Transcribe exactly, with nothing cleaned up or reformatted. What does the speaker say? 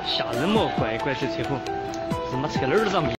吓人么？怪怪这车伙，日妈车哪儿都遭没。